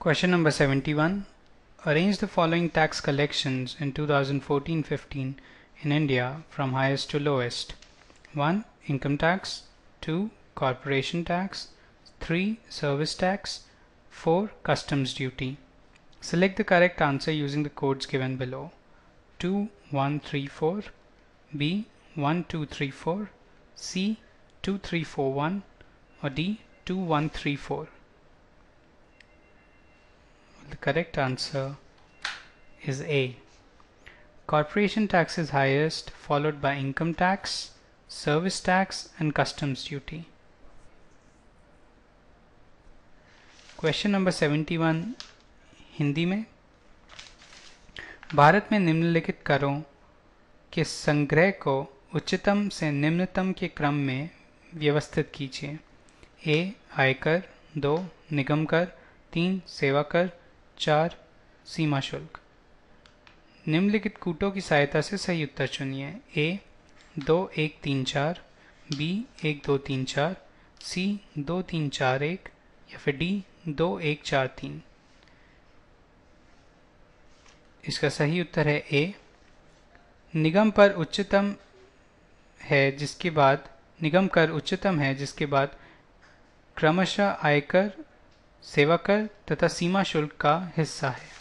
Question number 71. Arrange the following tax collections in 2014-15 in India from highest to lowest. 1. Income tax. 2. Corporation tax. 3. Service tax. 4. Customs duty. Select the correct answer using the codes given below. 2134, B 1234, C 2341 or D 2134. The correct answer is A. Corporation tax is highest, followed by income tax, service tax and customs duty. Question number 71 Hindi में, भारत में निम्नलिखित करों के संग्रह को उच्चतम से निम्नतम के क्रम में व्यवस्थित कीजिए। ए आयकर, 2 निगम कर, 3 सेवा कर, 4 सीमा शुल्क। निम्नलिखित कूटों की सहायता से सही उत्तर चुनिए। ए 2 1 3 4, बी 1 2 3 4, सी 2 3 4 1 या फिर डी 2 1 4 3। इसका सही उत्तर है ए। निगम कर उच्चतम है जिसके बाद क्रमशः आयकर, सेवा कर तथा सीमा शुल्क का हिस्सा है।